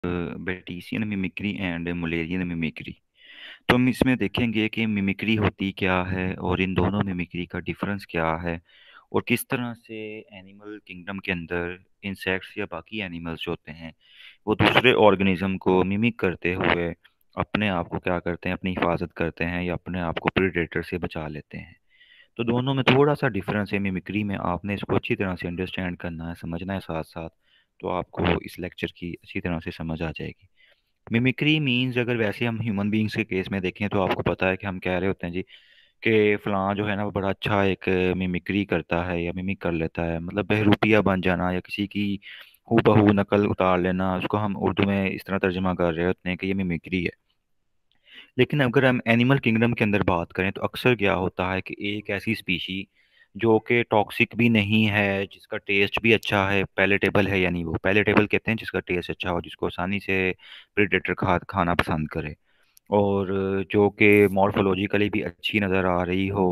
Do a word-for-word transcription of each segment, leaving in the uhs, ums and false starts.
बेटिशियन mimicry and Mullerian mimicry. तो हम इसमें देखेंगे कि मिमिक्री होती क्या है और इन दोनों मिमिक्री का डिफरेंस क्या है, और किस तरह से एनिमल किंगडम के अंदर इंसेक्ट्स या बाकी एनिमल्स जो होते हैं वो दूसरे ऑर्गेनिज्म को मिमिक करते हुए अपने आप को क्या करते हैं, अपनी हिफाजत करते हैं या अपने आप को प्रेडेटर से बचा लेते हैं। तो दोनों में थोड़ा सा डिफरेंस है मिमिक्री में, आपने इसको अच्छी तरह से अंडरस्टैंड करना है, समझना है साथ साथ, तो आपको इस लेक्चर की अच्छी तरह से समझ आ जाएगी। मिमिक्री मीन्स, अगर वैसे हम ह्यूमन बींग्स के केस में देखें तो आपको पता है कि हम कह रहे होते हैं जी कि फलां जो है ना वो बड़ा अच्छा एक मिमिक्री करता है या मिमिक कर लेता है, मतलब बहरूपिया बन जाना या किसी की हूबहू नकल उतार लेना, उसको हम उर्दू में इस तरह तर्जुमा कर रहे होते हैं कि ये मिमिक्री है। लेकिन अगर हम एनिमल किंगडम के अंदर बात करें तो अक्सर क्या होता है कि एक ऐसी स्पीशी जो कि टॉक्सिक भी नहीं है, जिसका टेस्ट भी अच्छा है, पैलेटेबल है, यानी वो पैलेटेबल कहते हैं जिसका टेस्ट अच्छा हो, जिसको आसानी से प्रेडेटर खा खाना पसंद करे, और जो कि मॉर्फोलॉजिकली भी अच्छी नज़र आ रही हो,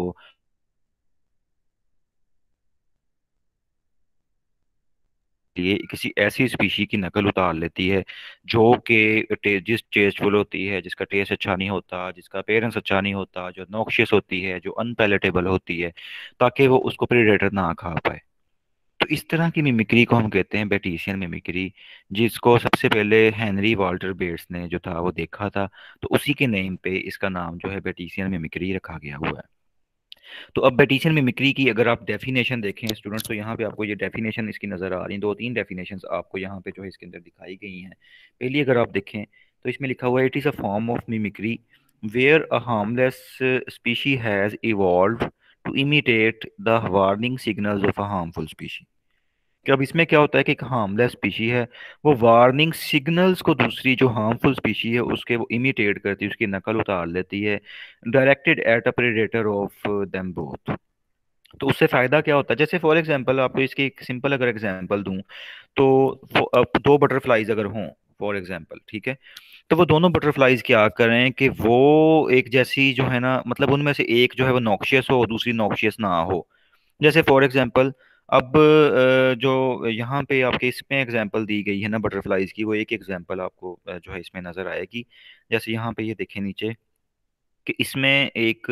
लिए किसी ऐसी स्पीशी की नकल उतार लेती है जो कि टे, जिस टेस्टफुल होती है, जिसका टेस्ट अच्छा नहीं होता, जिसका अपेयरेंस अच्छा नहीं होता, जो नॉक्शियस होती है, जो अनपैलेटेबल होती है, ताकि वो उसको प्रेडेटर ना खा पाए। तो इस तरह की मिमिक्री को हम कहते हैं बेटिशियन मिमिक्री, जिसको सबसे पहले हेनरी वाल्टर बेट्स ने जो था वो देखा था, तो उसी के नेम पे इसका नाम जो है बेटिशियन मिमिक्री रखा गया हुआ है। तो अब बेटिशियन मिमिक्री की अगर आप डेफिनेशन देखें स्टूडेंट्स, तो यहाँ पे आपको ये डेफिनेशन इसकी नज़र आ रही है, दो तीन डेफिनेशंस आपको यहाँ पे जो है इसके अंदर दिखाई गई हैं। पहली अगर आप देखें तो इसमें लिखा हुआ है, it is a form of mimicry where a harmless species has evolve to imitate the warning signals of a harmful species. कि अब इसमें क्या होता है कि एक हार्मलेस स्पीशी है, वो वार्निंग सिग्नल्स को दूसरी जो हार्मफुल स्पीशी है उसके वो इमिटेट करती है, उसकी नकल उतार लेती है, directed at a predator of them both. तो उससे फायदा क्या होता है, जैसे फॉर एग्जांपल आपको इसकी एक सिंपल अगर एग्जांपल दूं, तो फो- अब दो बटरफ्लाइज अगर हों फॉर एग्जांपल, ठीक है, तो वो दोनों बटरफ्लाइज क्या करें कि वो एक जैसी जो है ना, मतलब उनमें से एक जो है वो नॉक्शियस हो और दूसरी नॉक्शियस ना हो। जैसे फॉर एग्जांपल, अब अ, जो यहाँ पे आपके इसमें एग्जांपल दी गई है ना बटरफ्लाइज की, वो एक एग्जांपल आपको अ, जो है इसमें नजर आएगी। जैसे यहाँ पे ये देखें नीचे कि इसमें एक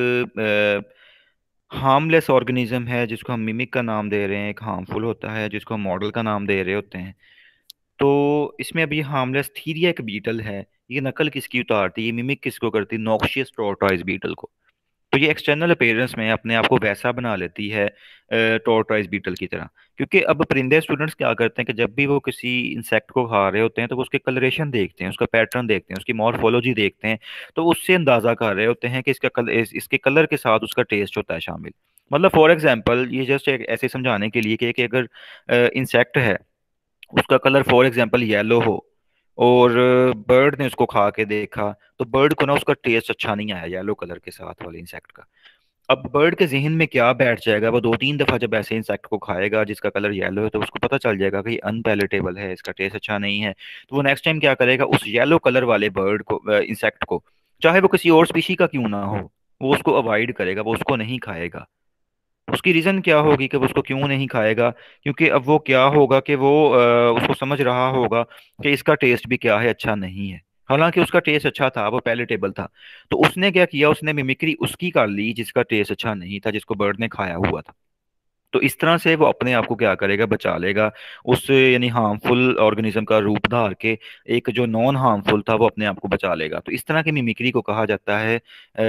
हार्मलेस ऑर्गेनिज्म है जिसको हम मिमिक का नाम दे रहे हैं, एक हार्मफुल होता है जिसको हम मॉडल का नाम दे रहे होते हैं। तो इसमें अभी हार्मलेस थीरिया एक बीटल है, ये नकल किसकी उतारती है, ये मिमिक किसको करती है, नॉक्शियस टॉर्टॉइस बीटल को। तो ये एक्सटर्नल अपीयरेंस में अपने आप को वैसा बना लेती है टॉर्टॉइस बीटल की तरह। क्योंकि अब परिंदे स्टूडेंट्स क्या करते हैं कि जब भी वो किसी इंसेक्ट को खा रहे होते हैं तो वो उसके कलरेशन देखते हैं, उसका पैटर्न देखते हैं, उसकी मॉर्फोलॉजी देखते हैं, तो उससे अंदाजा कर रहे होते हैं कि इसका कल, इस, इसके कलर के साथ उसका टेस्ट होता है शामिल। मतलब फॉर एग्जांपल ये जस्ट एक ऐसे समझाने के लिए कि, कि अगर इंसेक्ट है, उसका कलर फॉर एग्जांपल येलो हो, और बर्ड ने उसको खा के देखा, तो बर्ड को ना उसका टेस्ट अच्छा नहीं आया येलो कलर के साथ वाले इंसेक्ट का। अब बर्ड के जहन में क्या बैठ जाएगा, वो दो तीन दफा जब ऐसे इंसेक्ट को खाएगा जिसका कलर येलो है, तो उसको पता चल जाएगा कि अनपैलेटेबल है, इसका टेस्ट अच्छा नहीं है। तो वो नेक्स्ट टाइम क्या करेगा, उस येलो कलर वाले बर्ड को, इंसेक्ट को, चाहे वो किसी और स्पीशी का क्यों ना हो, वो उसको अवॉइड करेगा, वो उसको नहीं खाएगा। उसकी रीजन क्या होगी कि वो उसको क्यों नहीं खाएगा, क्योंकि अब वो क्या होगा कि वो अ, उसको समझ रहा होगा कि इसका टेस्ट भी क्या है, अच्छा नहीं है। हालांकि उसका टेस्ट अच्छा था, वो पैलेटेबल था, तो उसने क्या किया, उसने मिमिक्री उसकी कर ली जिसका टेस्ट अच्छा नहीं था, जिसको बर्ड ने खाया हुआ था। तो इस तरह से वो अपने आप को क्या करेगा, बचा लेगा उस यानी हार्मफुल ऑर्गेनिज्म का रूप धार के, एक जो नॉन हार्मफुल था वो अपने आप को बचा लेगा। तो इस तरह की मिमिक्री को कहा जाता है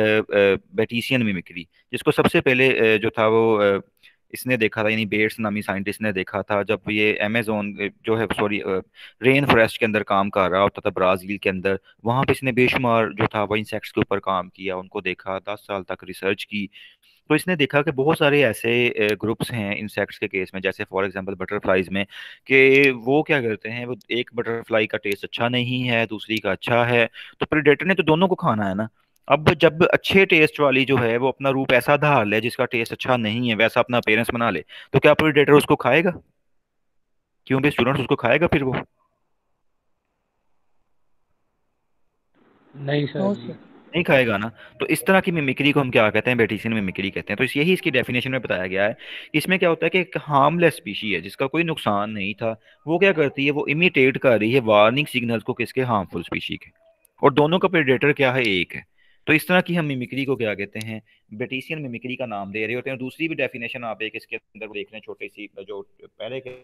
बेटिशियन मिमिक्री, जिसको सबसे पहले अ, जो था वो अ, इसने देखा था, यानी बेट्स नामी साइंटिस्ट ने देखा था, जब ये अमेजोन जो है, सॉरी, रेन फॉरेस्ट के अंदर काम कर रहा होता था ब्राजील के अंदर। वहां पे इसने बेशुमार जो था वो इंसेक्ट्स के ऊपर काम किया, उनको देखा, दस साल तक रिसर्च की। तो इसने देखा कि बहुत सारे ऐसे ग्रुप्स हैं इंसेक्ट्स के केस में, जैसे फॉर एग्जांपल बटरफ्लाइज में, कि वो क्या करते हैं, वो एक बटरफ्लाई का टेस्ट अच्छा नहीं है, दूसरी का अच्छा है, तो प्रेडेटर ने तो दोनों को खाना है ना। अब जब अच्छे टेस्ट वाली जो है वो अपना रूप ऐसा धार ले जिसका टेस्ट अच्छा नहीं है, वैसा अपना पेरेंट्स बना ले, तो क्या प्रेडेटर उसको खाएगा? क्यों भी स्टूडेंट्स, उसको खाएगा फिर वो? नहीं सर नो जी। सर। नहीं खाएगा ना। तो इस तरह की मिमिक्री को हम क्या कहते हैं, बेटिसियन मिमिक्री कहते हैं। तो इस यही इसकी डेफिनेशन में बताया गया है कि इसमें क्या होता है कि एक हार्मलेस स्पीशी है जिसका कोई नुकसान नहीं था, वो क्या करती है, वो इमिटेट कर रही है वार्निंग सिग्नल्स को किसके, हार्मफुल स्पीशी के। और दोनों का प्रेडेटर क्या है, एक है। तो इस तरह की हम मिमिक्री को क्या कहते हैं, बेटिसियन मिमिक्री का नाम दे रहे होते हैं। दूसरी भी डेफिनेशन आप एक इसके अंदर देख रहे हैं, छोटी सी जो पहले के,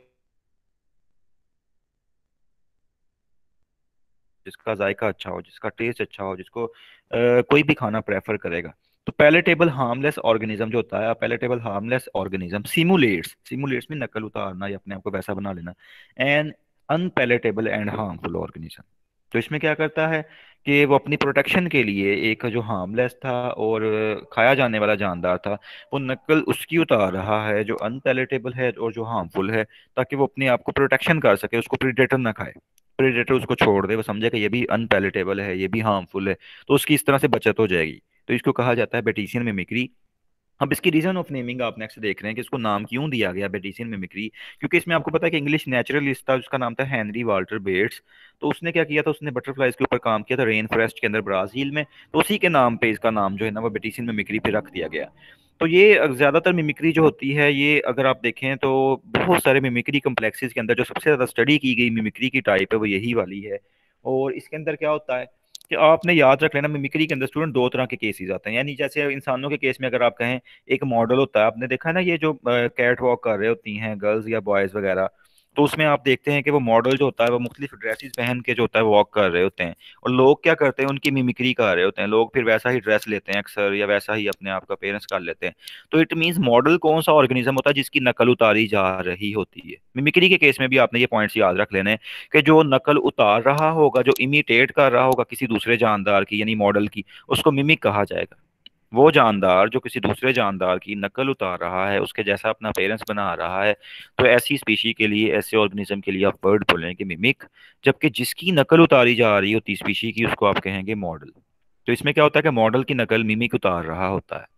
जिसका जायका अच्छा हो, जिसका टेस्ट अच्छा हो, जिसको अ, कोई भी खाना प्रेफर करेगा। तो पैलेटेबल हार्मलेस ऑर्गेनिज्म जो होता है, palatable harmless organism simulates, simulates में नकल उतारना या अपने आप को वैसा बना लेना, and unpalatable and harmful organism. तो इसमें क्या करता है कि वो अपनी प्रोटेक्शन के लिए एक जो हार्मलेस था और खाया जाने वाला जानदार था, वो नकल उसकी उतार रहा है जो अनपैलेटेबल है और जो हार्मफुल है, ताकि वो अपने आप को प्रोटेक्शन कर सके, उसको प्रीडेटर ना खाए। प्रेडेटर उसको छोड़ दे, वो समझे कि ये भी अनपैलेटेबल है, ये भी हार्मफुल है, तो उसकी इस तरह से बचत हो जाएगी। तो इसको कहा जाता है बेटिसियन मिमिक्री। अब इसकी रीजन ऑफ नेमिंग आप नेक्स्ट देख रहे हैं कि इसको नाम क्यों दिया गया बेटिसियन मिमिक्री। क्योंकि इसमें आपको पता है कि इंग्लिश नेचुरलिस्ट था, उसका नाम था हेनरी वाल्टर बेट्स। तो उसने क्या किया था, उसने बटरफ्लाइज के ऊपर काम किया था रेन फॉरेस्ट के अंदर ब्राजील में। तो उसी के नाम पे इसका नाम जो है ना वो बेटिसियन मिमिक्री पे रख दिया गया। तो ये ज्यादातर मिमिक्री जो होती है, ये अगर आप देखें तो बहुत सारे मिमिक्री कम्प्लेक्सेस के अंदर जो सबसे ज्यादा स्टडी की गई मिमिक्री की टाइप है वो यही वाली है। और इसके अंदर क्या होता है कि आपने याद रख लेना, मिमिक्री के अंदर स्टूडेंट दो तरह के केसेस आते हैं। यानी जैसे इंसानों के केस में अगर आप कहें, एक मॉडल होता है, आपने देखा है ना ये जो कैट वॉक कर रहे होती हैं गर्ल्स या बॉयज वगैरह, तो उसमें आप देखते हैं कि वो मॉडल जो होता है वो मुख्तलिफ ड्रेसेस पहन के जो होता है वॉक कर रहे होते हैं। और लोग क्या करते हैं, उनकी मिमिक्री कर रहे होते हैं, लोग फिर वैसा ही ड्रेस लेते हैं अक्सर, या वैसा ही अपने आप का पेरेंट्स कर लेते हैं। तो इट मीन्स मॉडल कौन सा ऑर्गेनिज्म होता है जिसकी नकल उतारी जा रही होती है। मिमिक्री के केस में भी आपने ये पॉइंट्स याद रख लेने हैं कि जो नकल उतार रहा होगा, जो इमिटेट कर रहा होगा किसी दूसरे जानदार की यानी मॉडल की, उसको मिमिक कहा जाएगा। वो जानदार जो किसी दूसरे जानदार की नकल उतार रहा है, उसके जैसा अपना पेरेंट्स बना रहा है, तो ऐसी स्पीशी के लिए, ऐसे ऑर्गेनिज्म के लिए आप वर्ड बोलेंगे मिमिक। जबकि जिसकी नकल उतारी जा रही होती स्पीशी की, उसको आप कहेंगे मॉडल। तो इसमें क्या होता है कि मॉडल की नकल मिमिक उतार रहा होता है।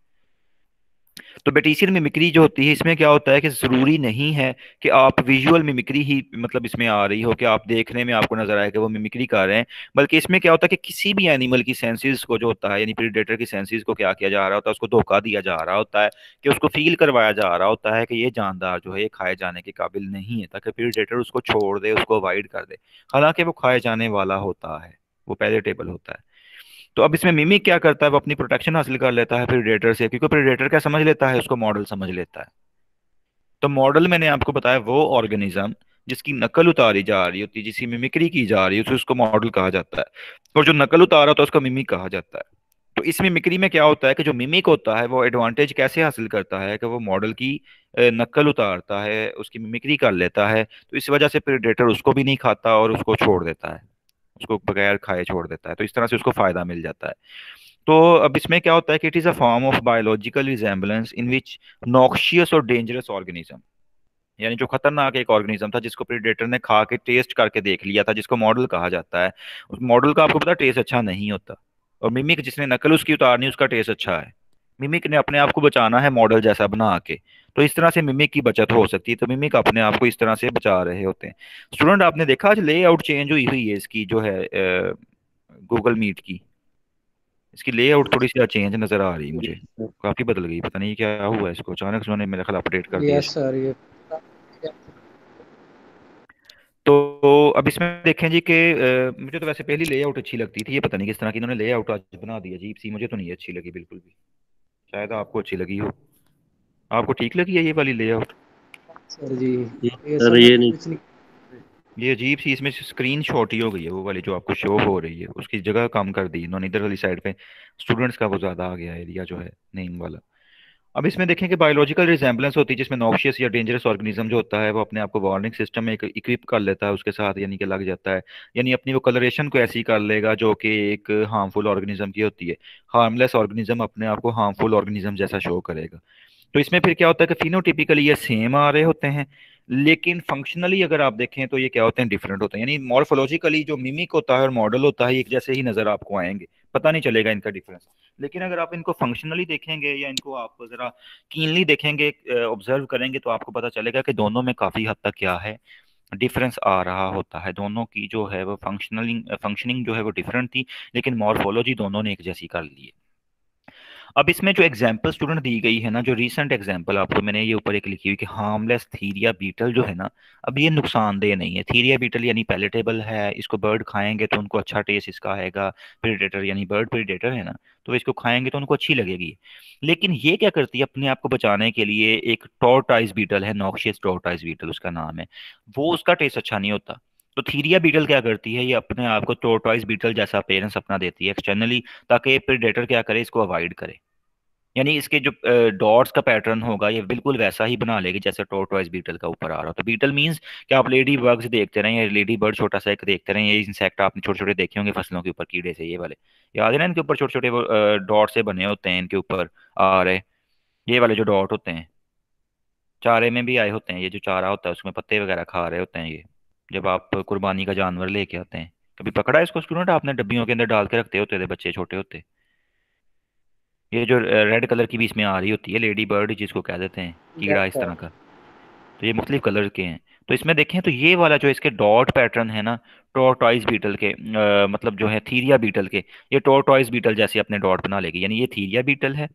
तो बेटिसियन मिमिक्री जो होती है, इसमें क्या होता है कि जरूरी नहीं है कि आप विजुअल मिमिक्री ही मतलब इसमें आ रही हो, कि आप देखने में आपको नजर आए कि वो मिमिक्री कर रहे हैं। बल्कि इसमें क्या होता है कि किसी भी एनिमल की सेंसेस को जो होता है, यानी प्रीडेटर की सेंसेस को क्या किया जा रहा होता है, उसको धोखा दिया जा रहा होता है, कि उसको फील करवाया जा रहा होता है कि ये जानदार जो है ये खाए जाने के काबिल नहीं है, ताकि प्रीडेटर उसको छोड़ दे, उसको अवॉइड कर दे। हालांकि वो खाए जाने वाला होता है, वो पैलेटेबल होता है। तो अब इसमें मिमिक क्या करता है, वो अपनी प्रोटेक्शन हासिल कर लेता है प्रेडेटर से, क्योंकि प्रेडेटर क्या समझ लेता है, उसको मॉडल समझ लेता है। तो मॉडल मैंने आपको बताया वो ऑर्गेनिज्म जिसकी नकल उतारी जा रही होती है, जिसकी मिमिक्री की जा रही है, उसे उसको मॉडल कहा जाता है। और जो नकल उतारा होता है उसको मिमिक कहा जाता है। तो इस मिमिक्री में क्या होता है कि जो मिमिक होता है वो एडवांटेज कैसे हासिल करता है कि वो मॉडल की अ, नकल उतारता है, उसकी मिमिक्री कर लेता है। तो इस वजह से प्रेडेटर उसको भी नहीं खाता और उसको छोड़ देता है, उसको बगैर खाए छोड़ देता है। तो इस तरह से उसको फायदा मिल जाता है। तो अब इसमें क्या होता है कि it is a form of biological resemblance in which noxious और डेंजरस ऑर्गेनिज्म, यानी जो खतरनाक एक ऑर्गेनिज्म था जिसको प्रेडेटर ने खा के टेस्ट करके देख लिया था, जिसको मॉडल कहा जाता है, उस मॉडल का आपको पता टेस्ट अच्छा नहीं होता। और मिमिक जिसने नकल उसकी उतारनी, उसका टेस्ट अच्छा है। मिमिक ने अपने आप को बचाना है मॉडल जैसा बना के। तो इस तरह से मिमिक की बचत हो सकती है। तो मिमिक अपने आप को इस तरह से बचा रहे होते हैं। स्टूडेंट आपने देखा आज लेआउट चेंज हुई हुई है इसकी जो है गूगल मीट की, इसकी लेआउट थोड़ी सी चेंज नजर आ रही है मुझे, काफी बदल गई। पता नहीं क्या हुआ इसको, अचानक से उन्होंने मेरे ख्याल अपडेट कर दिया यस इसको। सर ये। तो अब इसमें देखें जी कि अ, मुझे तो वैसे पहली लेआउट अच्छी लगती थी, ये पता नहीं किस तरह की इन्होंने लेआउट आज बना दी अजीब सी, मुझे तो नहीं अच्छी लगी बिल्कुल भी। शायद आपको अच्छी लगी हो। आपको ठीक लगी है ये वाली लेआउट? सर जी ये ये सर सब ये नहीं। कुछ नहीं। ये अजीब सी इसमें स्क्रीन शॉट ही हो गई है, वो वाली जो आपको शो हो रही है उसकी जगह कम कर दी इन्होंने, इधर वाली साइड पे स्टूडेंट्स का वो ज्यादा आ गया एरिया जो है नेम वाला। अब इसमें देखें कि बायोलॉजिकल रिजेम्बलेंस होती है जिसमें नॉक्शियस या डेंजरस ऑर्गेनिज्म जो होता है वो अपने आप को वार्निंग सिस्टम में इक्विप कर लेता है उसके साथ, यानी कि लग जाता है। यानी अपनी वो कलरेशन को ऐसी कर लेगा जो कि एक हार्मफुल ऑर्गेनिज्म की होती है। हार्मलेस ऑर्गेनिज्म अपने आप को हार्मफुल ऑर्गेनिज्म जैसा शो करेगा। तो इसमें फिर क्या होता है कि फिनोटिपिकली ये सेम आ रहे होते हैं, लेकिन फंक्शनली अगर आप देखें तो ये क्या होते हैं, डिफरेंट होते हैं। यानी मॉर्फोलॉजिकली जो मिमिक होता है और मॉडल होता है एक जैसे ही नजर आपको आएंगे, पता नहीं चलेगा इनका डिफरेंस। लेकिन अगर आप इनको फंक्शनली देखेंगे या इनको आप जरा कीनली देखेंगे, ऑब्जर्व करेंगे, तो आपको पता चलेगा कि दोनों में काफी हद तक क्या है, डिफरेंस आ रहा होता है। दोनों की जो है वो फंक्शनलिंग फंक्शनिंग जो है वो डिफरेंट थी, लेकिन मॉर्फोलॉजी दोनों ने एक जैसी कर ली है। अब इसमें जो एग्जांपल स्टूडेंट दी गई है ना, जो रीसेंट एग्जांपल आपको मैंने ये ऊपर एक लिखी हुई कि हार्मलेस थीरिया बीटल जो है ना, अब ये नुकसानदेह नहीं है। थीरिया बीटल यानी पैलेटेबल है, इसको बर्ड खाएंगे तो उनको अच्छा टेस्ट इसका आएगा। प्रेडेटर यानी बर्ड प्रेडेटर है ना, तो इसको खाएंगे तो उनको अच्छी लगेगी। लेकिन ये क्या करती है अपने आप को बचाने के लिए, एक टॉर्टाइज बीटल है, नॉक्शियस टॉर्टाइज बीटल उसका नाम है, वो उसका टेस्ट अच्छा नहीं होता। तो थीरिया बीटल क्या करती है, ये अपने आप को टॉर्टॉइज बीटल जैसा अपीयरेंस अपना देती है एक्सटर्नली, ताकि प्रेडेटर क्या करे, इसको अवॉइड करे। यानी इसके जो डॉट्स का पैटर्न होगा ये बिल्कुल वैसा ही बना लेगी जैसे टॉर्टोइज बीटल का ऊपर आ रहा हो। तो बीटल मींस कि आप लेडी बग्स देखते रहें, या लेडी बर्ड छोटा सा एक देखते रहें, ये इंसेक्ट आपने छोटे छोटे देखे होंगे फसलों के ऊपर, कीड़े से ये वाले, याद है ना, इनके ऊपर छोटे छोटे वो डॉट से बने होते हैं, इनके ऊपर आ रहे, ये वाले जो डॉट होते हैं, चारे में भी आए होते हैं, ये जो चारा होता है उसमें पत्ते वगैरह खा रहे होते हैं ये, जब आप कुर्बानी का जानवर लेके आते हैं। कभी पकड़ा है इसको स्टूडेंट आपने? डब्बियों के अंदर डाल के रखते होते थे बच्चे छोटे होते। ये जो रेड कलर की भी इसमें आ रही होती है, लेडी बर्ड जिसको कह देते हैं, कीड़ा यस इस सर। तरह का। तो ये मुख्तलिफ कलर के हैं। तो इसमें देखें तो ये वाला जो इसके डॉट पैटर्न है ना, टॉर्टॉइज बीटल के अ, मतलब जो है थीरिया बीटल के, ये टॉर्टॉइज बीटल जैसे अपने डॉट बना लेगी, यानी ये थीरिया बीटल है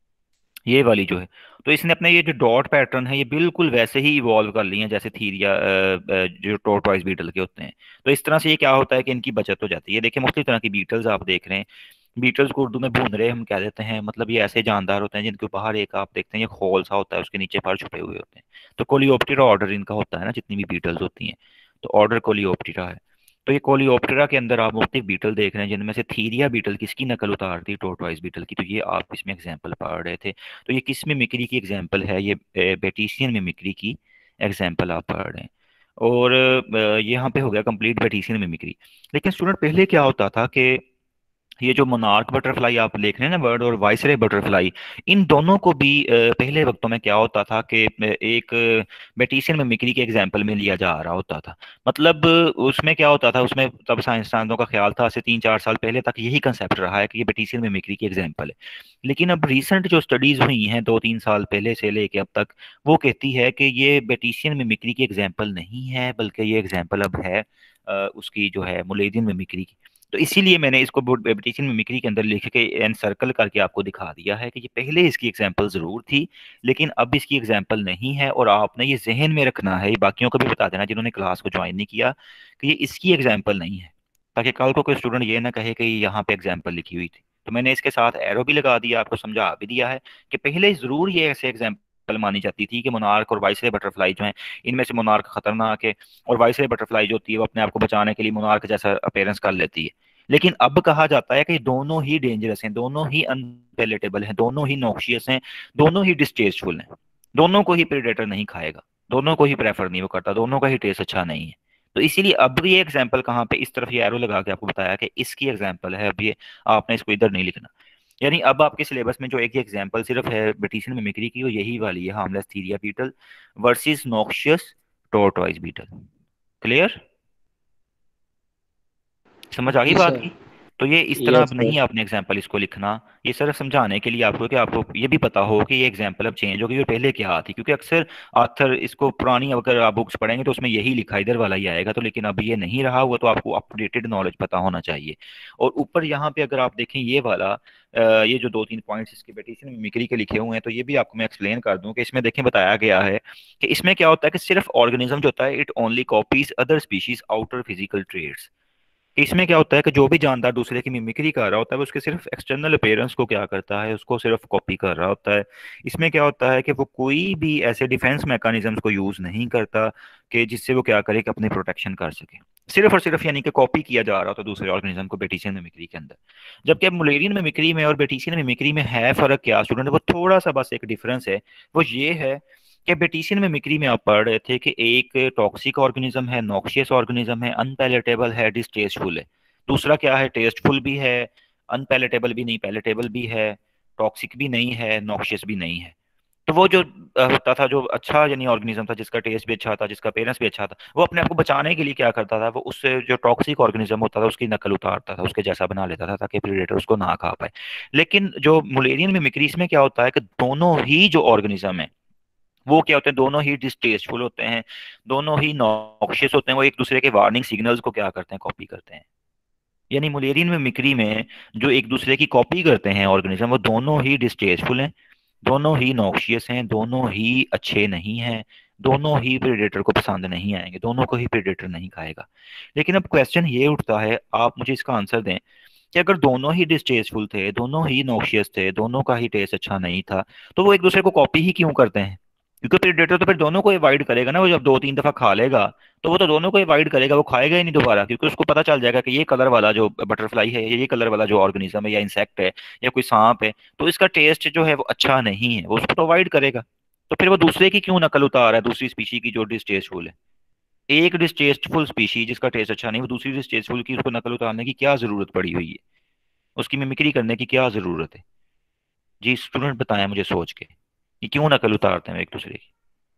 ये वाली जो है। तो इसने अपने ये जो डॉट पैटर्न है ये बिल्कुल वैसे ही इवॉल्व कर लिए हैं जैसे थीरिया अ, अ, जो टॉर्टॉइज बीटल के होते हैं। तो इस तरह से ये क्या होता है कि इनकी बचत हो जाती है। देखिए मुख्तलिफ तरह की बीटल्स आप देख रहे हैं, बीटल्स को उर्दू में भूनरे हम कह देते हैं, मतलब ये ऐसे जानदार होते हैं जिनके बाहर एक आप देखते हैं ये खोल सा होता है, उसके नीचे पर छुपे हुए होते हैं। तो कोलियोप्टेरा ऑर्डर इनका होता है ना, जितनी भी बीटल्स होती हैं, तो ऑर्डर कोलियोप्टेरा है। तो ये कोलियोप्टेरा के अंदर आप मुख्तलिफ बीटल देख रहे हैं, जिनमें से थीरिया बीटल किसकी नकल उतारती है, टोर्टोइज बीटल की। तो ये आप इसमें एग्जाम्पल पढ़ रहे थे, तो ये किस मिमिक्री की एग्जाम्पल है, ये बेटिशियन मिमिक्री की एग्जाम्पल आप पढ़ रहे हैं। और अ, यहाँ पे हो गया कंप्लीट बेटिशियन मिमिक्री। लेकिन स्टूडेंट पहले क्या होता था कि ये जो मोनार्क बटरफ्लाई आप देख रहे हैं ना बर्ड, और वाइसरे बटरफ्लाई, इन दोनों को भी अ, पहले वक्तों में क्या होता था कि अ, एक बेटिशियन मिमिक्री के एग्जाम्पल में लिया जा रहा होता था। मतलब अ, उसमें क्या होता था, उसमें तब साइंसदानों का ख्याल था, से तीन चार साल पहले तक यही कंसेप्ट रहा है कि ये बेटिशियन मिमिक्री की एग्जाम्पल है। लेकिन अब रिसेंट जो स्टडीज हुई हैं दो तीन साल पहले से लेके अब तक, वो कहती है कि ये बेटिशियन मिमिक्री की एग्जाम्पल नहीं है, बल्कि ये एग्जाम्पल अब है अ, उसकी जो है मुलेदियन मिमिक्री की। तो इसीलिए मैंने इसको बेटिशियन मिमिक्री के अंदर लिख के एंड सर्कल करके आपको दिखा दिया है कि ये पहले इसकी एग्जाम्पल जरूर थी, लेकिन अब इसकी एग्जाम्पल नहीं है। और आपने ये जहन में रखना है, ये बाकियों को भी बता देना जिन्होंने क्लास को ज्वाइन नहीं किया, कि ये इसकी एग्जाम्पल नहीं है, ताकि कल को कोई स्टूडेंट ये ना कहे कि यहाँ पे एग्जाम्पल लिखी हुई थी। तो मैंने इसके साथ एरो भी लगा दिया, आपको समझा भी दिया है कि पहले जरूर ये ऐसे एग्जाम्पल मानी जाती थी कि मोनार्क और वाइसरे बटरफ्लाई जो है, इनमें से मोनार्क खतरनाक है, और वाइसरे बटरफ्लाई जो होती है वो अपने आप को बचाने के लिए मोनार्क जैसा अपेयरेंस कर लेती है। लेकिन अब कहा जाता है कि दोनों ही डेंजरस हैं, दोनों ही अनपेलेटेबल हैं, दोनों ही नॉक्शियस हैं, दोनों ही डिस्टेस्टफुल हैं, दोनों को ही प्रेडेटर नहीं खाएगा, दोनों को ही प्रेफर नहीं वो करता, दोनों का ही टेस्ट अच्छा नहीं है। तो इसीलिए अब ये एग्जाम्पल कहाँ पे, इस तरफ ये एरो लगा के आपको बताया कि इसकी एग्जाम्पल है, अब ये आपने इसको इधर नहीं लिखना। यानी अब आपके सिलेबस में जो एक एग्जाम्पल सिर्फ है ब्रिटिशन मिमिक्री की, वो यही वाली है, harmless theria beetle versus noxious tortoise beetle. Clear? समझ आ गई जी बात सर। की? तो ये इस तरह यस अब सर। नहीं आपने एग्जाम्पल इसको लिखना, ये सिर्फ समझाने के लिए आपको, कि आपको ये भी पता हो कि ये एग्जाम्पल अब चेंज हो गई और पहले क्या थी, क्योंकि अक्सर आथर इसको पुरानी अगर आप बुक्स पढ़ेंगे तो उसमें यही लिखा इधर वाला ही आएगा, तो लेकिन अब ये नहीं रहा हुआ, तो आपको अपडेटेड नॉलेज पता होना चाहिए। और ऊपर यहाँ पे अगर आप देखें ये वाला अ, ये जो दो तीन पॉइंट्स इसके बेटिशन मिमिक्री के लिखे हुए हैं, तो ये भी आपको मैं एक्सप्लेन कर दूं कि इसमें देखें बताया गया है कि इसमें क्या होता है कि सिर्फ ऑर्गेनिज्म जो होता है it only copies other species outer physical traits. इसमें क्या होता है कि जो भी जानदार दूसरे की मिमिक्री कर रहा होता है वो उसके सिर्फ एक्सटर्नल अपीयरेंस को क्या करता है, उसको सिर्फ कॉपी कर रहा होता है। इसमें क्या होता है कि वो कोई भी ऐसे डिफेंस मैकेनिज्म्स को यूज नहीं करता कि जिससे वो क्या करे कि अपनी प्रोटेक्शन कर सके। सिर्फ और सिर्फ यानी कि कॉपी किया जा रहा होता है दूसरे ऑर्गेनिज्म को बेटिशियन मिमिक्री के अंदर। जबकि अब मुलेरियन मिमिक्री में और बेटिशियन मिमिक्री में है फर्क क्या स्टूडेंट, वो थोड़ा सा बस एक डिफरेंस है, वो ये है कि बेटिशियन मिमिक्री में आप पढ़ रहे थे कि एक टॉक्सिक ऑर्गेनिज्म है, नॉक्शियस ऑर्गेनिज्म है, अनपैलेटेबल है, डिस्टेस्टफुल है। दूसरा क्या है, टेस्टफुल भी है, अनपैलेटेबल भी नहीं, पैलेटेबल भी है, टॉक्सिक भी नहीं है, नॉक्शियस भी नहीं है। तो वो जो अ, होता था, जो अच्छा यानी ऑर्गेनिज्म था, जिसका टेस्ट भी अच्छा था, जिसका अपेयरेंस भी अच्छा था, वो अपने आप को बचाने के लिए क्या करता था, वो उससे जो टॉक्सिक ऑर्गेनिज्म होता था उसकी नकल उतारता था, उसके जैसा बना लेता था ताकि प्रेडेटर उसको ना खा पाए। लेकिन जो मुलेरियन मिमिक्री, इसमें क्या होता है कि दोनों ही जो ऑर्गेनिज्म है वो क्या होते हैं, दोनों ही डिस्टेस्टफुल होते हैं, दोनों ही नॉक्शियस होते हैं, वो एक दूसरे के वार्निंग सिग्नल्स को क्या करते हैं, कॉपी करते हैं। यानी मुलेरियन मिमिक्री में जो एक दूसरे की कॉपी करते हैं ऑर्गेनिज्म, वो दोनों ही डिस्टेस्टफुल हैं, दोनों ही नॉक्शियस हैं, दोनों ही अच्छे नहीं हैं, दोनों ही प्रेडेटर को पसंद नहीं आएंगे, दोनों को ही प्रेडेटर नहीं खाएगा। लेकिन अब क्वेश्चन ये उठता है, आप मुझे इसका आंसर दें कि अगर दोनों ही डिस्टेस्टफुल थे, दोनों ही नॉक्शियस थे, दोनों का ही टेस्ट अच्छा नहीं था, तो वो एक दूसरे को कॉपी ही क्यों करते हैं? क्योंकि प्रेडेटर तो फिर दोनों को अवॉइड करेगा ना, वो जब दो तीन दफा खा लेगा तो वो तो दोनों को अवॉइड करेगा, वो खाएगा ही नहीं दोबारा, क्योंकि उसको पता चल जाएगा कि ये कलर वाला जो बटरफ्लाई है, ये कलर वाला जो ऑर्गेनिज्म है या इंसेक्ट है या कोई सांप है, तो इसका टेस्ट जो है वो अच्छा नहीं है, वो उसको तो अवॉइड करेगा। तो फिर वो दूसरे की क्यों नकल उतार रहा है, दूसरी स्पीशी की जो डिस्टेस्टफुल है? एक डिस्टेस्टफुल स्पीशी जिसका टेस्ट अच्छा नहीं, वो दूसरी डिस्टेस्टफुल की उसको नकल उतारने की क्या जरूरत पड़ी हुई है, उसकी मिमिक्री करने की क्या जरूरत है? जी स्टूडेंट बताएं मुझे सोच के, ये क्यों नकल उतारते हैं एक दूसरे की?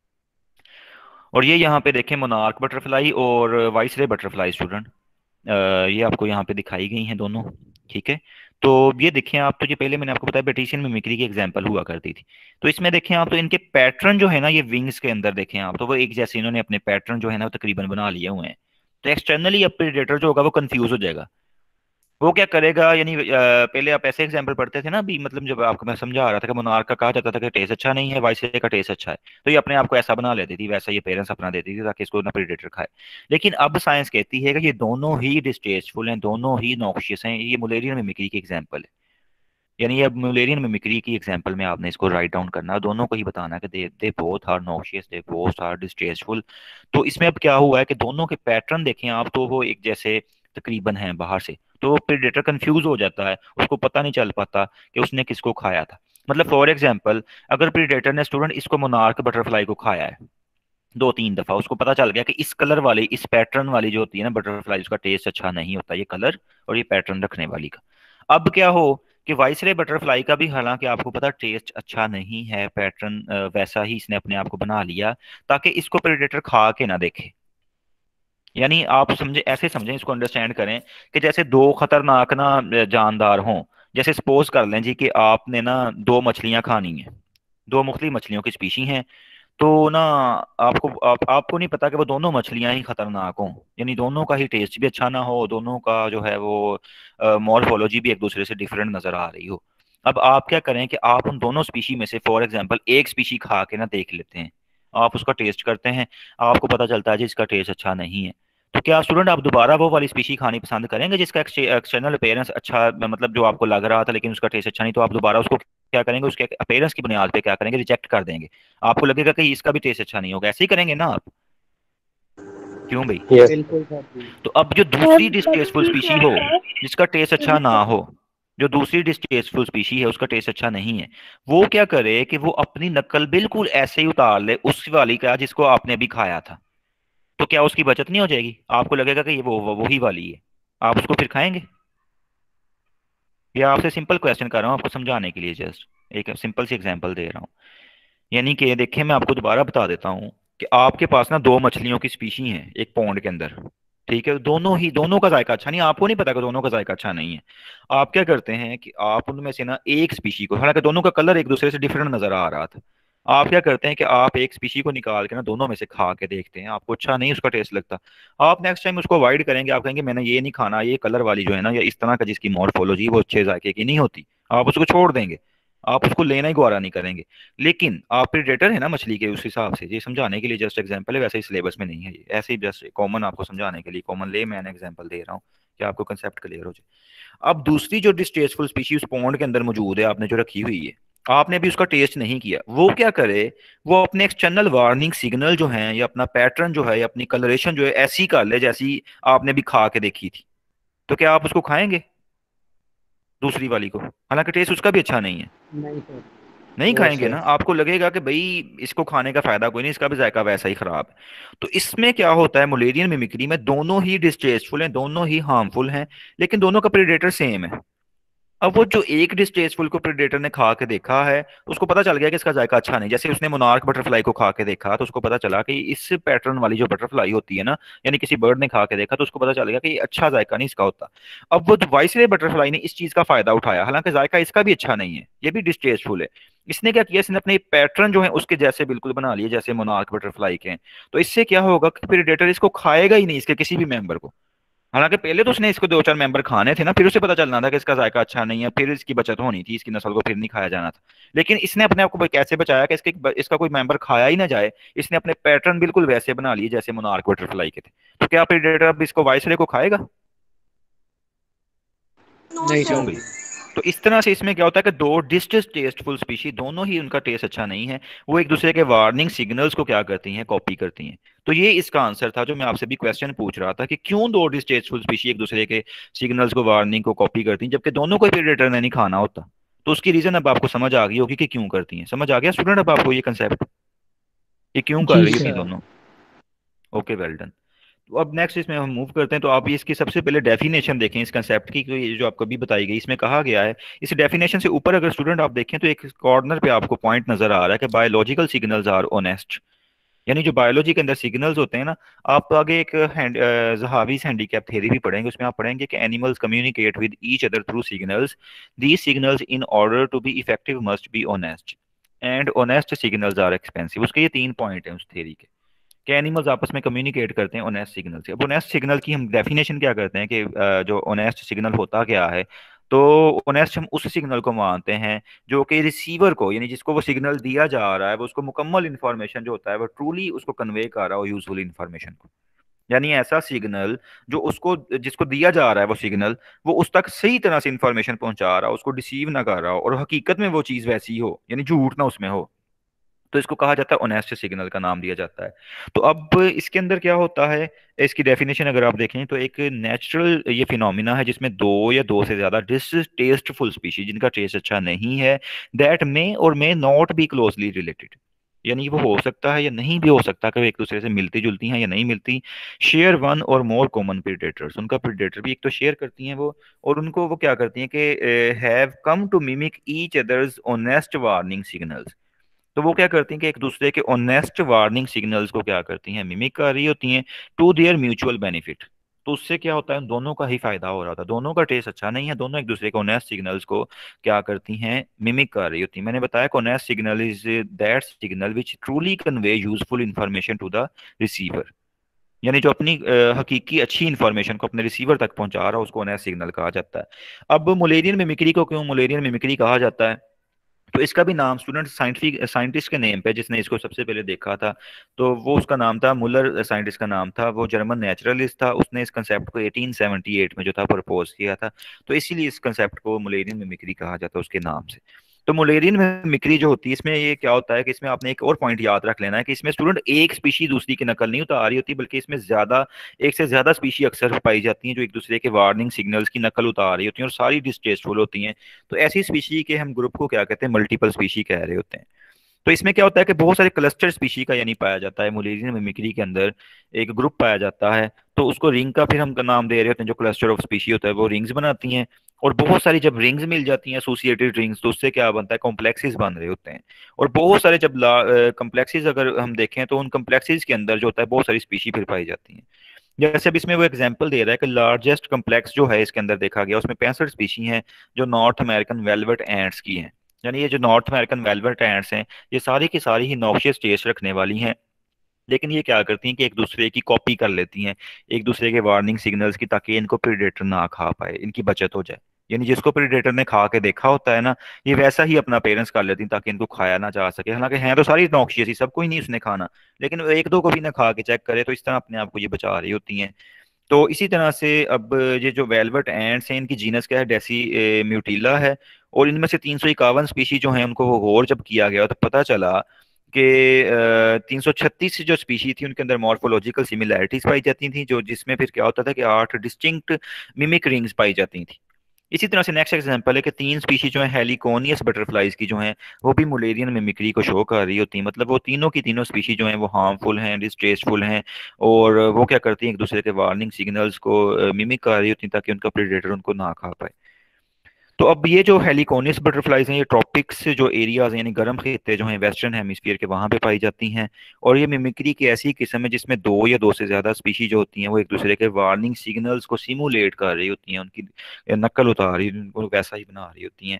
और ये यहाँ पे देखें मोनार्क बटरफ्लाई और वाइसरे बटरफ्लाई स्टूडेंट, ये आपको यहाँ पे दिखाई गई हैं दोनों। ठीक है, तो ये देखें आप, तो ये पहले मैंने आपको बताया बेटिशियन मिमिक्री की एग्जांपल हुआ करती थी। तो इसमें देखें आप, तो इनके पैटर्न जो है ना, ये विंग्स के अंदर देखें आप, तो वो एक जैसे इन्होंने अपने पैटर्न जो है ना वो तकरीबन बना लिए हुए हैं। तो एक्सटर्नली अब प्रेडेटर जो होगा वो कंफ्यूज हो जाएगा। वो क्या करेगा, यानी अ, पहले आप ऐसे एग्जांपल पढ़ते थे ना अभी, मतलब जब आपको मैं समझा रहा था कि मोनार्क का कहा जाता था कि टेस्ट अच्छा नहीं है, वाइसरे का टेस्ट अच्छा है, तो ये अपने आप को ऐसा बना लेती थी, वैसा ये पेरेंट्स अपना देती थी ताकि इसको ना प्रेडेटर खाए। लेकिन अब साइंस कहती है कि ये दोनों ही डिस्टेस्टफुल हैं, दोनों ही नॉक्शियस हैं, ये मुलेरियन मिमिक्री की एग्जाम्पल है। यानी अब मुलेरियन मिमिक्री की एग्जांपल में आपने इसको राइट डाउन करना है, दोनों को ही बताना है कि they they both are noxious, they both are distasteful. तो इसमें अब क्या हुआ है कि दोनों के पैटर्न देखें आप, तो वो एक जैसे तकरीबन हैं बाहर से, तो प्रेडेटर कंफ्यूज हो जाता है, उसको पता नहीं चल पाता कि उसने किसको खाया था। मतलब फॉर एग्जाम्पल, अगर प्रेडेटर ने स्टूडेंट इसको मोनार्क बटरफ्लाई को खाया है दो तीन दफा, उसको पता चल गया कि इस कलर वाली, इस पैटर्न वाली जो होती है ना बटरफ्लाई, उसका टेस्ट अच्छा नहीं होता, ये कलर और ये पैटर्न रखने वाली का। अब क्या हो कि वाइसरे बटरफ्लाई का भी, हालांकि आपको पता टेस्ट अच्छा नहीं है, पैटर्न वैसा ही इसने अपने आप को बना लिया ताकि इसको प्रेडेटर खा के ना देखे। यानी आप समझे, ऐसे समझें, इसको अंडरस्टैंड करें कि जैसे दो खतरनाक ना अ, जानदार हों। जैसे सपोज कर लें जी कि आपने ना दो मछलियां खानी है, दो मुख्तलिफ मछलियों की स्पीशी हैं, तो ना आपको आप, आपको नहीं पता कि वो दोनों मछलियां ही खतरनाक हों, यानी दोनों का ही टेस्ट भी अच्छा ना हो, दोनों का जो है वो मॉर्फोलॉजी भी एक दूसरे से डिफरेंट नजर आ रही हो। अब आप क्या करें कि आप उन दोनों स्पीशी में से फॉर एग्जांपल एक स्पीशी खा के ना देख लेते हैं, आप उसका टेस्ट करते हैं, आपको पता चलता है जी इसका टेस्ट अच्छा नहीं है, तो क्या स्टूडेंट आप दोबारा वो वाली स्पीशी खानी पसंद करेंगे जिसका एक्सटर्नल अपीयरेंस अच्छा, मतलब जो आपको लग रहा था लेकिन उसका टेस्ट अच्छा नहीं, तो आप दोबारा उसको क्या करेंगे, उसके अपीयरेंस की बुनियाद पे क्या करेंगे, रिजेक्ट कर देंगे? आपको लगेगा कि इसका भी टेस्ट अच्छा नहीं होगा, ऐसे ही करेंगे ना आप? क्यों भाई? यस। बिल्कुल सर जी। तो अब जो दूसरी डिस्टेस्टफुल स्पीशी हो, जिसका टेस्ट अच्छा ना हो, जो दूसरी डिस्टेस्टफुल स्पीशी है उसका टेस्ट अच्छा नहीं है, वो क्या करे कि वो अपनी नकल बिल्कुल ऐसे ही उतार ले उस वाली का जिसको आपने अभी खाया था। तो क्या उसकी बचत नहीं हो जाएगी? आपको लगेगा कि ये वो वो- वही वाली है, आप उसको फिर खाएंगे? या आपसे सिंपल क्वेश्चन कर रहा हूँ आपको समझाने के लिए, जस्ट एक सिंपल सी एग्जांपल दे रहा हूँ। यानी कि देखिए मैं आपको दोबारा बता देता हूँ कि आपके पास ना दो मछलियों की स्पीशी है एक पॉन्ड के अंदर। ठीक है, दोनों ही, दोनों का जायका अच्छा नहीं, आपको नहीं पता कि दोनों का जायका अच्छा नहीं है। आप क्या करते हैं कि आप उनमें से ना एक स्पीशी को, हालांकि दोनों का कलर एक दूसरे से डिफरेंट नजर आ रहा था, आप क्या करते हैं कि आप एक स्पीशी को निकाल के ना दोनों में से खा के देखते हैं, आपको अच्छा नहीं उसका टेस्ट लगता, आप नेक्स्ट टाइम उसको अवॉइड करेंगे, आप कहेंगे मैंने ये नहीं खाना, ये कलर वाली जो है ना या इस तरह का जिसकी मॉर्फोलॉजी वो अच्छे जायके की नहीं होती, आप उसको छोड़ देंगे, आप उसको लेना ही गवारा नहीं करेंगे। लेकिन आप प्रेडेटर है ना मछली के, उस हिसाब से ये समझाने के लिए जस्ट एग्जांपल है, वैसे ही सिलेबस में नहीं है ये, ऐसे ही जस्ट कॉमन आपको समझाने के लिए कॉमन ले मैंने एग्जांपल दे रहा हूँ कि आपको कंसेप्ट क्लियर हो जाए। अब दूसरी जो डिस्टेस्टफुल स्पीशी उस पॉन्ड के अंदर मौजूद है, आपने जो रखी हुई है, आपने भी उसका टेस्ट नहीं किया, वो क्या करे, वो अपने एक्सटर्नल वार्निंग सिग्नल जो है या अपना पैटर्न जो है या अपनी कलरेशन जो है ऐसी कर ले जैसी आपने भी खा के देखी थी। तो क्या आप उसको खाएंगे दूसरी वाली को, हालांकि टेस्ट उसका भी अच्छा नहीं है? नहीं सर। नहीं यस खाएंगे सर। ना, आपको लगेगा कि भाई इसको खाने का फायदा कोई नहीं, इसका भी जायका वैसा ही खराब है। तो इसमें क्या होता है, मुलेरियन मिमिक्री में दोनों ही डिस्टेस्टफुल हैं, दोनों ही हार्मफुल हैं, लेकिन दोनों का प्रेडेटर सेम है। अब वो जो एक डिस्टेस्टफुल को प्रेडेटर ने खा के देखा है, उसको पता चल गया कि इसका जायका अच्छा नहीं। जैसे उसने मोनार्क बटरफ्लाई को खा के देखा तो उसको पता चला कि इस पैटर्न वाली जो बटरफ्लाई होती है ना, यानी किसी बर्ड ने खा के देखा तो उसको पता चल गया कि ये अच्छा जायका नहीं इसका होता। अब वो वाइसरे बटरफ्लाई ने इस चीज का फायदा उठाया, हालांकि जायका इसका भी अच्छा नहीं है, ये भी डिस्टेस्टफुल है। इसने क्या किया, इसने अपने पैटर्न जो है उसके जैसे बिल्कुल बना लिए जैसे मोनार्क बटरफ्लाई के हैं। तो इससे क्या होगा कि प्रेडेटर इसको खाएगा ही नहीं, इसके किसी भी मेंबर को। हालांकि पहले तो उसने इसको दो चार मेंबर खाने थे ना, फिर उसे पता चलना था कि इसका जायका अच्छा नहीं है, फिर इसकी बचत होनी थी, इसकी नस्ल को फिर नहीं खाया जाना था। लेकिन इसने अपने आप को कैसे बचाया कि इसके इसका कोई मेंबर खाया ही ना जाए। इसने अपने पैटर्न बिल्कुल वैसे बना लिए जैसे मोनार्क बटरफ्लाई के थे। तो क्या प्रेडेटर अब इसको वाइसरे को खाएगा? नहीं क्यों सर। भाई? तो इस तरह से इसमें क्या होता है कि दो डिस्टिंक्ट टेस्टफुल स्पीशी, दोनों ही उनका टेस्ट अच्छा नहीं है, वो एक दूसरे के वार्निंग सिग्नल्स को क्या करती हैं, कॉपी करती हैं। तो ये इसका आंसर था जो मैं आपसे भी क्वेश्चन पूछ रहा था कि क्यों दो डिस्टेस्टफुल स्पीशी एक दूसरे के सिग्नल्स को, वार्निंग को कॉपी करती हैं जबकि दोनों को प्रेडेटर ने नहीं खाना होता। तो उसकी रीजन अब आपको समझ आ गई होगी कि क्यों करती हैं। समझ आ गया स्टूडेंट अब आपको ये कंसेप्ट, ये क्यों कर जी रही होती हैं सर। दोनों? Okay, well done. तो अब नेक्स्ट इसमें हम मूव करते हैं। तो आप इसकी सबसे पहले डेफिनेशन देखें इस कंसेप्ट की, कि ये जो आपको भी बताई गई इसमें कहा गया है। इस डेफिनेशन से ऊपर अगर स्टूडेंट आप देखें तो एक कॉर्नर पे आपको पॉइंट नजर आ रहा है कि बायोलॉजिकल सिग्नल्स आर ऑनेस्ट। यानी जो बायोलॉजी के अंदर सिग्नल्स होते हैं ना, आप आगे एक हैंड जहावीज हैंडीकैप थ्योरी भी पढ़ेंगे, उसमें आप पढ़ेंगे कि animals communicate with each other through signals. These signals in order to be effective must be honest, and honest signals are expensive. उसके ये तीन पॉइंट हैं उस थ्योरी के, कि एनिमल्स आपस में कम्युनिकेट करते हैं ऑनेस्ट सिग्नल से। अब ऑनेस्ट सिग्नल की हम डेफिनेशन क्या करते हैं कि अ, जो ऑनेस्ट सिग्नल होता क्या है। तो ऑनेस्ट हम उस सिग्नल को मानते हैं जो कि रिसीवर को, यानी जिसको वो सिग्नल दिया जा रहा है, वो उसको मुकम्मल इन्फॉर्मेशन जो होता है वो ट्रूली उसको कन्वे कर रहा हो, यूजफुल इन्फॉर्मेशन को। यानी ऐसा सिग्नल जो उसको, जिसको दिया जा रहा है वो सिग्नल, वो उस तक सही तरह से इंफॉर्मेशन पहुंचा रहा हो, उसको डिसीव ना कर रहा हो, और हकीकत में वो चीज़ वैसी हो, यानी झूठ ना उसमें हो। तो इसको कहा जाता है ऑनेस्ट सिग्नल का नाम दिया जाता है। तो अब इसके अंदर क्या होता है, इसकी डेफिनेशन अगर आप देखें तो एक नेचुरल ये फिनोमिना है जिसमें दो या दो से ज्यादा डिसटेस्टफुल स्पीशीज जिनका टेस्ट अच्छा नहीं है, that may or may not be closely related. यानी वो हो सकता है या नहीं भी हो सकता कि वो एक दूसरे से मिलती जुलती हैं या नहीं मिलती। Share one or more common predators, उनका प्रीडेटर भी एक तो शेयर करती हैं वो, और उनको वो क्या करती हैं कि have come to mimic each others honest warning signals. तो वो क्या करती हैं कि एक दूसरे के ऑनेस्ट वार्निंग सिग्नल्स को क्या करती हैं, मिमिक कर रही होती हैं, टू देयर म्यूचुअल बेनिफिट। तो उससे क्या होता है, उन दोनों का ही फायदा हो रहा था, दोनों का टेस्ट अच्छा नहीं है, दोनों एक दूसरे के ऑनेस्ट सिग्नल्स को क्या करती हैं, मिमिक कर रही होती हैं। मैंने बताया कि honest signal is that signal which truly convey useful information to the receiver. यानी जो अपनी अ, हकीकी अच्छी इंफॉर्मेशन को अपने रिसीवर तक पहुंचा रहा है उसको ऑनेस्ट सिग्नल कहा जाता है। अब मुलेरियन मिमिक्री को क्यों मुलेरियन मिमिक्री कहा जाता है? तो इसका भी नाम स्टूडेंट साइंटिफिक साइंटिस्ट के नेम पे, जिसने इसको सबसे पहले देखा था, तो वो उसका नाम था मुलर, साइंटिस्ट का नाम था, वो जर्मन नेचुरलिस्ट था। उसने इस कंसेप्ट को एटीन सेवेंटी एट में जो था प्रपोज किया था। तो इसीलिए इस कंसेप्ट को मुलेरियन मिमिक्री कहा जाता है उसके नाम से। तो मुलेरियन मिमिक्री जो होती है इसमें ये क्या होता है कि इसमें आपने एक और पॉइंट याद रख लेना है कि इसमें स्टूडेंट एक स्पीशी दूसरी की नकल नहीं उतार रही होती, बल्कि इसमें ज्यादा, एक से ज्यादा स्पीशी अक्सर पाई जाती हैं जो एक दूसरे के वार्निंग सिग्नल्स की नकल उतार रही होती हैं और सारी डिस्टेस्टफुल होती हैं। तो ऐसी स्पीशी के हम ग्रुप को क्या कहते हैं, मल्टीपल स्पीशी कह रहे होते हैं। तो इसमें क्या होता है कि बहुत सारे क्लस्टर स्पीशी का यानी पाया जाता है मुलेरियन मिमिक्री के अंदर, एक ग्रुप पाया जाता है। तो उसको रिंग का फिर हम नाम दे रहे होते हैं, जो क्लस्टर ऑफ स्पीशी होता है वो रिंग्स बनाती हैं। और बहुत सारी जब रिंग्स मिल जाती हैं, एसोसिएटेड रिंग्स, तो उससे क्या बनता है, कॉम्प्लेक्सेस बन रहे होते हैं। और बहुत सारे जब कॉम्प्लेक्सेस अगर हम देखें तो उन कॉम्प्लेक्सेस के अंदर जो होता है बहुत सारी स्पीशी फिर पाई जाती हैं। जैसे अब इसमें वो एग्जांपल दे रहा है कि लार्जेस्ट कम्प्लेक्स जो है इसके अंदर देखा गया उसमें पैंसठ स्पीशी हैं जो नॉर्थ अमेरिकन वेलवेट एंट्स की हैं। यानी ये जो नॉर्थ अमेरिकन वेलवेट एंट्स हैं ये सारी की सारी ही नॉक्शियस टेस्ट रखने वाली हैं। लेकिन ये क्या करती हैं कि एक दूसरे की कॉपी कर लेती हैं, एक दूसरे के वार्निंग सिग्नल्स की, ताकि इनको प्रीडेटर ना खा पाए, इनकी बचत हो जाए। यानी जिसको प्रीडेटर ने खा के देखा होता है ना, ये वैसा ही अपना पेरेंट्स कर लेती हैं ताकि इनको खाया ना जा सके। हालांकि हैं तो सारी नॉक्शियस ही, सबको ही नहीं उसने खाना, लेकिन वो एक दो को भी ना खा के चेक करे, तो इस तरह अपने आप को ये बचा रही होती हैं। तो इसी तरह से अब ये जो वेलवेट एंड्स हैं इनकी जीनस क्या है, डेसी म्यूटिला है। और इनमें से तीन सौ इक्यावन स्पीशी जो हैं उनको गौर जब किया गया तो पता चला कि तीन सौ छत्तीस जो स्पीशी थी उनके अंदर मॉर्फोलॉजिकल सिमिलैरिटीज पाई जाती थी, जो जिसमें फिर क्या होता था कि आठ डिस्टिंक्ट मिमिक रिंग्स पाई जाती थी। इसी तरह से नेक्स्ट एग्जांपल है कि तीन स्पीशी जो है हेलिकोनियस बटरफ्लाइज की जो हैं वो भी मुलेरियन मिमिक्री को शो कर रही होती हैं। मतलब वो तीनों की तीनों स्पीशी जो हैं वो हार्मफुल हैं, डिस्ट्रेसफुल हैं, और वो क्या करती हैं, एक दूसरे के वार्निंग सिग्नल्स को मिमिक कर रही होती हैं ताकि उनका प्रेडेटर उनको ना खा पाए। तो अब ये जो हेलिकोनिस बटरफ्लाइज हैं, ये ट्रॉपिक्स जो एरियाज हैं, यानी गर्म खित्ते जो हैं वेस्टर्न हेमिस्फीयर के, वहां पे पाई जाती हैं। और ये मिमिक्री की ऐसी किस्म है जिसमें दो या दो से ज्यादा स्पीशीज जो होती हैं वो एक दूसरे के वार्निंग सिग्नल्स को सिमुलेट कर रही होती हैं, उनकी नकल उतार रही, उनको वैसा ही बना रही होती हैं।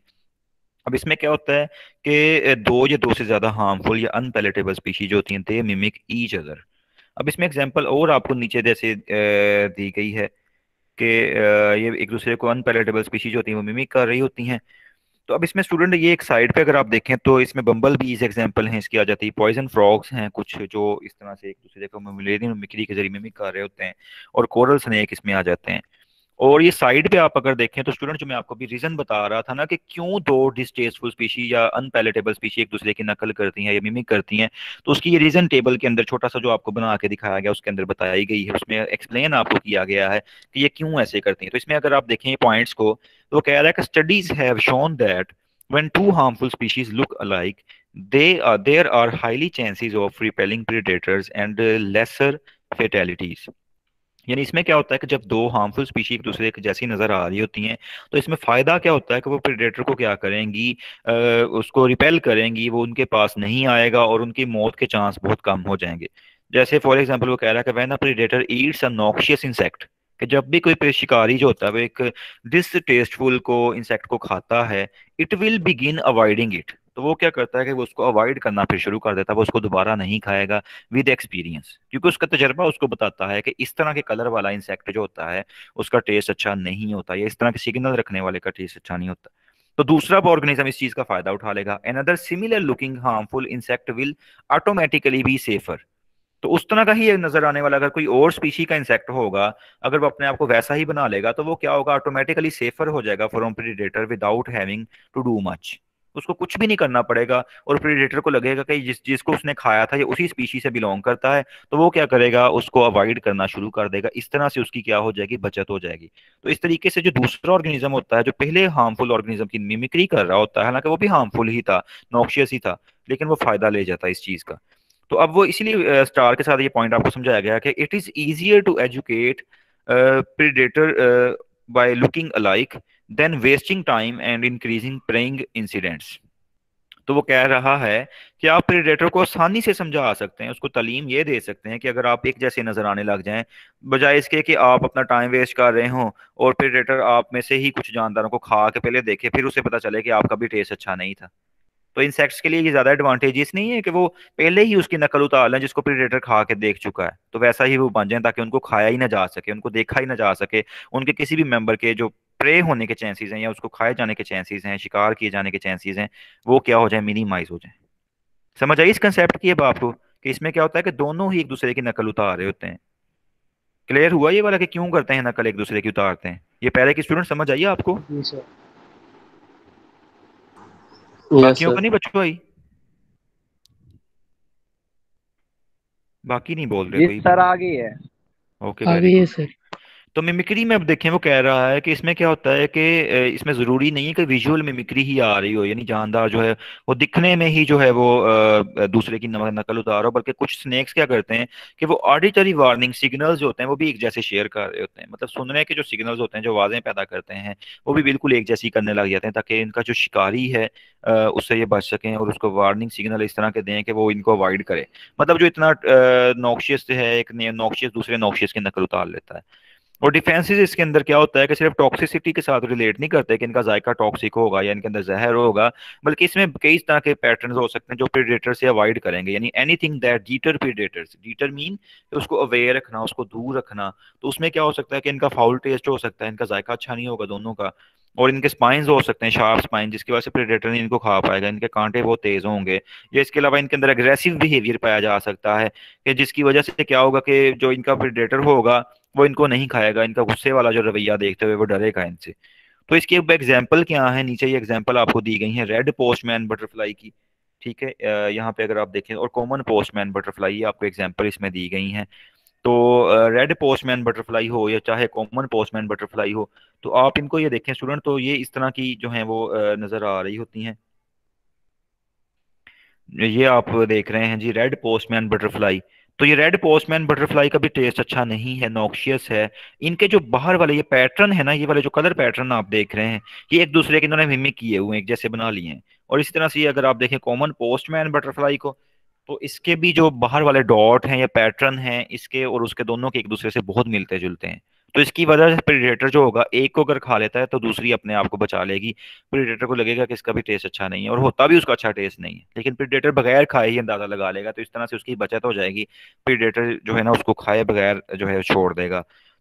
अब इसमें क्या होता है कि दो या दो से ज्यादा हार्मफुल या अनपेलेटेबल स्पीशीज होती हैं, दे मिमिक ईच अदर। अब इसमें एग्जांपल और आपको नीचे जैसे अ, दी गई है कि अ, ये एक दूसरे को अनपैलेटेबल स्पीशीज होती हैं वो मिमिक कर रही होती हैं। तो अब इसमें स्टूडेंट ये एक साइड पे अगर आप देखें तो इसमें बम्बल बीज एग्जांपल हैं इसकी आ जाती है, पॉइजन फ्रॉग्स हैं कुछ जो इस तरह से एक दूसरे को मिमिक्री के जरिए मिमिक कर रहे होते हैं, और कोरल स्नेक इसमें आ जाते हैं। और ये साइड पे आप अगर देखें तो स्टूडेंट, जो मैं आपको भी रीजन बता रहा था ना कि क्यों दो डिस्टेस्टफुल स्पीशी या अनपैलेटेबल स्पीशी एक दूसरे की नकल करती हैं या मिमिक करती हैं, तो उसकी ये रीजन टेबल के अंदर छोटा सा जो आपको बना के दिखाया गया उसके अंदर बताई गई है, उसमें एक्सप्लेन आपको किया गया है कि ये क्यों ऐसे करती हैं। तो इसमें अगर आप देखें पॉइंट्स को, तो वो कह रहा है कि studies have shown that when two harmful species look alike, they are there are highly chances of repelling predators and uh, lesser fatalities। यानी इसमें क्या होता है कि जब दो हार्मफुल स्पीशी एक दूसरे के जैसी नजर आ रही होती हैं, तो इसमें फायदा क्या होता है कि वो प्रेडेटर को क्या करेंगी, अ, उसको रिपेल करेंगी, वो उनके पास नहीं आएगा और उनकी मौत के चांस बहुत कम हो जाएंगे। जैसे फॉर एग्जांपल वो कह रहा है कि when a predator eats a noxious insect, कि जब भी कोई पे- शिकारी जो होता है वो एक डिसटेस्टफुल को इंसेक्ट को खाता है, it will begin avoiding it. तो वो क्या करता है कि वो उसको अवॉइड करना फिर शुरू कर देता है, वो उसको दोबारा नहीं खाएगा विद एक्सपीरियंस, क्योंकि उसका तजर्बा उसको बताता है कि इस तरह के कलर वाला इंसेक्ट जो होता है उसका टेस्ट अच्छा नहीं होता, या इस तरह के सिग्नल रखने वाले का टेस्ट अच्छा नहीं होता। तो दूसरा ऑर्गेनिज्म इस चीज का फायदा उठा लेगा, another similar looking harmful insect will automatically be safer. तो उस तरह का ही एक नजर आने वाला अगर कोई और स्पीशी का इंसेक्ट होगा, अगर वो अपने आप को वैसा ही बना लेगा, तो वो क्या होगा, ऑटोमेटिकली सेफर हो जाएगा from predator without having to do much. उसको कुछ भी नहीं करना पड़ेगा, और प्रीडेटर को लगेगा कि जिस जिसको उसने खाया था ये उसी स्पीशी से बिलोंग करता है, तो वो क्या करेगा, उसको अवॉइड करना शुरू कर देगा। इस तरह से उसकी क्या हो जाएगी, बचत हो जाएगी। तो इस तरीके से जो दूसरा ऑर्गेनिज्म होता है जो पहले हार्मफुल ऑर्गेनिज्म की मिमिक्री कर रहा होता है, हालांकि वो भी हार्मफुल ही था, नॉक्शियस ही था, लेकिन वो फायदा ले जाता है इस चीज का। तो अब वो इसीलिए स्टार के साथ ये पॉइंट आपको समझाया गया कि it is easier to educate predator by looking alike than wasting time and increasing preying incidents. तो वो कह रहा है कि आप प्रेडेटर को आसानी से समझा सकते हैं, उसको तालीम ये दे सकते हैं कि अगर आप एक जैसे नजर आने लग जाएं, बजाय इसके कि आप अपना टाइम वेस्ट कर रहे हो और प्रेडेटर आप में से ही कुछ जानदारों को खा के पहले देखे फिर उसे पता चले कि आपका भी टेस्ट अच्छा नहीं था। तो इंसेक्ट्स के लिए ये ज्यादा एडवांटेजेस नहीं है कि वो पहले ही उसकी नकल उतार लें जिसको प्रेडेटर खा के देख चुका है, तो वैसा ही वो बन जाए ताकि उनको खाया ही ना जा सके, उनको देखा ही ना जा सके, उनके किसी भी मेंबर के जो प्रे होने के चांसेस हैं या उसको खाए जाने के चांसेस हैं, शिकार किए जाने के चांसेस हैं, वो क्या हो जाए, मिनिमाइज हो जाए। समझ आई इस कंसेप्ट की अब आपको, कि इसमें क्या होता है कि दोनों ही एक दूसरे की नकल उतार रहे होते हैं। क्लियर हुआ ये वाला कि क्यों करते हैं नकल, एक दूसरे की उतारते हैं? ये पहले की स्टूडेंट समझ आई आपको? जी सर। यस बाकियों सर। को नहीं बच्चों आई? बाकी नहीं बोल रहे जी कोई भी? सर आ गई है। ओके, आ वेरी गई है गुड। सर। तो मिमिक्री में अब देखें वो कह रहा है कि इसमें क्या होता है कि अ, इसमें जरूरी नहीं है कि विजुअल मिमिक्री ही आ रही हो, यानी जानदार जो है वो दिखने में ही जो है वो अ, दूसरे की नम- नकल उतार हो, बल्कि कुछ स्नेक्स क्या करते हैं कि वो ऑडिटरी वार्निंग सिग्नल्स जो होते हैं वो भी एक जैसे शेयर कर रहे होते हैं, मतलब सुनने के जो सिग्नल्स होते हैं जो आवाजें पैदा करते हैं वो भी बिल्कुल एक जैसी करने लग जाते हैं, ताकि इनका जो शिकारी है अ, उससे ये बच सकें और उसको वार्निंग सिग्नल इस तरह के दें कि वो इनको अवॉइड करे। मतलब जो इतना नॉक्शियस है, एक नॉक्शियस दूसरे नॉक्शियस की नकल उतार लेता है। और डिफेंसेस इसके अंदर क्या होता है कि सिर्फ टॉक्सिसिटी के साथ रिलेट नहीं करते कि इनका जायका टॉक्सिक होगा या इनके अंदर जहर होगा, बल्कि इसमें कई तरह के पैटर्न्स हो सकते हैं जो प्रेडेटर से अवॉइड करेंगे, यानी anything that deter predators, deter mean उसको अवेयर रखना, उसको दूर रखना। तो उसमें क्या हो सकता है कि इनका फाउल टेस्ट हो सकता है, इनका जायका अच्छा नहीं होगा दोनों का, और इनके स्पाइंस हो सकते हैं शार्प स्पाइन, जिसकी वजह से प्रेडेटर नहीं इनको खा पाएगा, इनके कांटे बहुत तेज होंगे। या इसके अलावा इनके अंदर अग्रेसिव बिहेवियर पाया जा सकता है, कि जिसकी वजह से क्या होगा कि जो इनका प्रेडेटर होगा वो इनको नहीं खाएगा, इनका गुस्से वाला जो रवैया देखते हुए वो डरेगा इनसे। तो इसकी अब एग्जाम्पल क्या है, नीचे ये एग्जाम्पल आपको दी गई है रेड पोस्टमैन बटरफ्लाई की। ठीक है, अ, यहाँ पे अगर आप देखें, और कॉमन पोस्टमैन बटरफ्लाई, ये आपको एग्जाम्पल इसमें दी गई हैं। तो रेड पोस्टमैन बटरफ्लाई हो या चाहे कॉमन पोस्टमैन बटरफ्लाई हो, तो आप इनको ये देखें स्टूडेंट, तो ये इस तरह की जो है वो अ, नजर आ रही होती हैं। ये आप देख रहे हैं जी रेड पोस्टमैन बटरफ्लाई। तो ये रेड पोस्टमैन बटरफ्लाई का भी टेस्ट अच्छा नहीं है, नॉक्शियस है। इनके जो बाहर वाले ये पैटर्न है ना, ये वाले जो कलर पैटर्न आप देख रहे हैं, ये एक दूसरे के इन्होंने मिमिक किए हुए हैं, एक जैसे बना लिए हैं। और इसी तरह से ये अगर आप देखें कॉमन पोस्टमैन बटरफ्लाई को, तो इसके भी जो बाहर वाले डॉट हैं या पैटर्न हैं इसके और उसके, दोनों के एक दूसरे से बहुत मिलते जुलते हैं। तो इसकी वजह से प्रेडेटर जो होगा, एक को अगर खा लेता है तो दूसरी अपने आप को बचा लेगी। प्रेडेटर को लगेगा कि इसका भी टेस्ट अच्छा नहीं है, और होता भी उसका अच्छा टेस्ट नहीं है, लेकिन प्रेडेटर बगैर खाए ही अंदाजा लगा लेगा, तो इस तरह से उसकी बचत हो जाएगी। प्रेडेटर जो है ना उसको खाए बगैर जो है छोड़ देगा।